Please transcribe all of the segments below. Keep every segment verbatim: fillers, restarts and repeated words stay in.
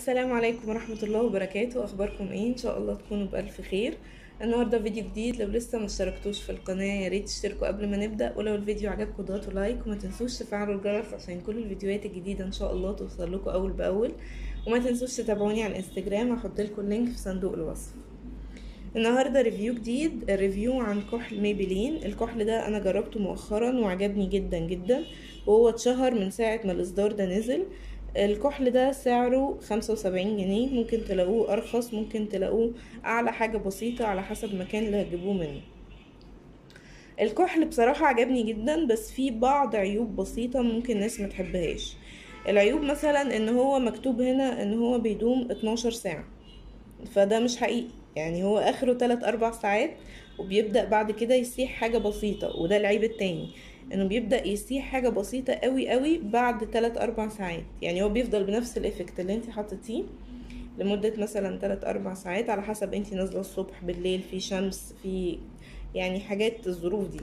السلام عليكم ورحمة الله وبركاته. اخباركم ايه؟ ان شاء الله تكونوا بألف خير. النهارده فيديو جديد. لو لسه ما اشتركتوش في القناة يا ريت تشتركوا قبل ما نبدأ، ولو الفيديو عجبكم اضغطوا لايك وما تنسوش تفعلوا الجرس عشان كل الفيديوهات الجديدة ان شاء الله توصل لكم اول باول. وما تنسوش تتابعوني على الانستجرام، هحط لكم اللينك في صندوق الوصف. النهارده ريفيو جديد، ريفيو عن كحل ميبلين. الكحل ده انا جربته مؤخرا وعجبني جدا جدا، وهو اتشهر من ساعة ما الاصدار ده نزل. الكحل ده سعره خمسة وسبعين جنيه، ممكن تلاقوه ارخص، ممكن تلاقوه اعلى حاجة بسيطة على حسب المكان اللي هتجيبوه منه. الكحل بصراحة عجبني جدا، بس فيه بعض عيوب بسيطة ممكن ناس ما تحبهاش. العيوب مثلا ان هو مكتوب هنا ان هو بيدوم اتناشر ساعة، فده مش حقيقي. يعني هو اخره تلات اربع ساعات وبيبدأ بعد كده يسيح حاجة بسيطة، وده العيب التاني، انه بيبدأ يسيح حاجة بسيطة قوي قوي بعد تلات اربع ساعات. يعني هو بيفضل بنفس الافكت اللي انت حطيتيه لمدة مثلا تلات اربع ساعات، على حسب انت نازلة الصبح بالليل في شمس في يعني حاجات الظروف دي.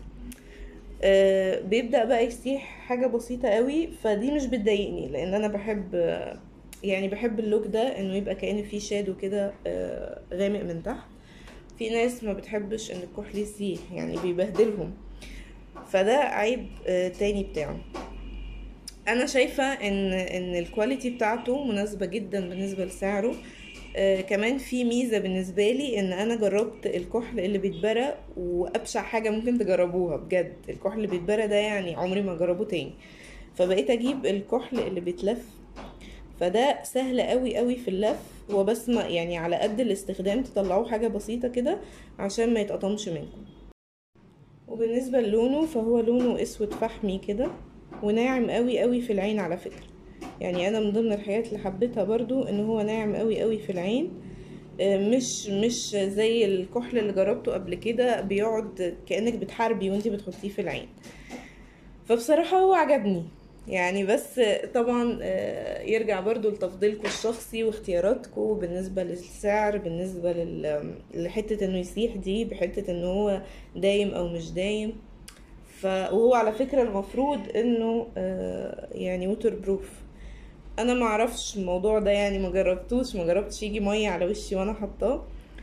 آه بيبدأ بقى يسيح حاجة بسيطة قوي، فدي مش بتضايقني لان انا بحب آه يعني بحب اللوك ده، انه يبقى كأن فيه شادو كده آه غامق من تحت. في ناس ما بتحبش ان الكحل يسيح، يعني بيبهدلهم، فده عيب آه تاني بتاعه. انا شايفة ان ان الكواليتي بتاعته مناسبة جدا بالنسبة لسعره. آه كمان في ميزة بالنسبة لي، ان انا جربت الكحل اللي بيتبرى، وابشع حاجة ممكن تجربوها بجد. الكحل اللي بيتبرى ده يعني عمري ما اجربه تاني، فبقيت اجيب الكحل اللي بيتلف، فده سهل قوي قوي في اللف. هو بس ما يعني على قد الاستخدام تطلعوه حاجة بسيطة كده عشان ما يتقطمش منكم. وبالنسبة للونه، فهو لونه اسود فحمي كده وناعم قوي قوي في العين على فكرة. يعني انا من ضمن الحاجات اللي حبيتها برضو ان هو ناعم قوي قوي في العين، مش مش زي الكحل اللي جربته قبل كده بيقعد كأنك بتحاربي وانتي بتحطيه في العين. فبصراحة هو عجبني يعني، بس طبعا يرجع برضو لتفضيلكم الشخصي واختياراتكم بالنسبة للسعر، بالنسبة لحتة انه يسيح دي، بحتة انه هو دايم او مش دايم. ف وهو على فكرة المفروض انه يعني ووتر بروف. انا ما اعرفش الموضوع ده، يعني ما جربتوش ما جربتش يجي مية على وشي وانا حطاه،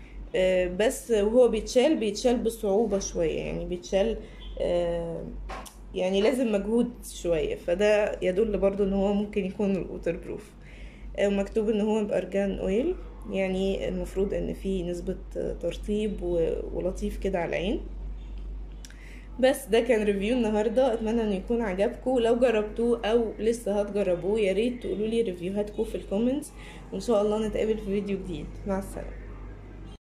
بس وهو بيتشال بيتشال بصعوبة شوية، يعني بيتشال يعني لازم مجهود شوية، فده يدل برضو ان هو ممكن يكون ووتر بروف. ومكتوب ان هو بأرجان اويل، يعني المفروض ان فيه نسبة ترطيب ولطيف كده على العين. بس ده كان ريفيو النهارده، اتمنى انه يكون عجبكم. لو جربتوه او لسه هتجربوه يا ريت تقولوا لي ريفيوهاتكم في الكومنتس، وان شاء الله نتقابل في فيديو جديد. مع السلامه.